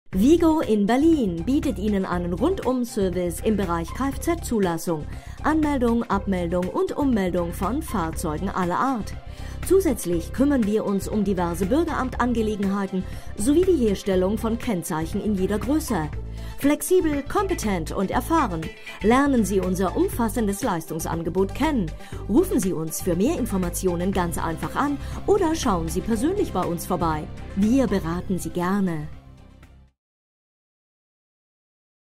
Vigo in Berlin bietet Ihnen einen Rundum-Service im Bereich Kfz-Zulassung, Anmeldung, Abmeldung und Ummeldung von Fahrzeugen aller Art. Zusätzlich kümmern wir uns um diverse Bürgeramtangelegenheiten sowie die Herstellung von Kennzeichen in jeder Größe. Flexibel, kompetent und erfahren. Lernen Sie unser umfassendes Leistungsangebot kennen. Rufen Sie uns für mehr Informationen ganz einfach an oder schauen Sie persönlich bei uns vorbei. Wir beraten Sie gerne.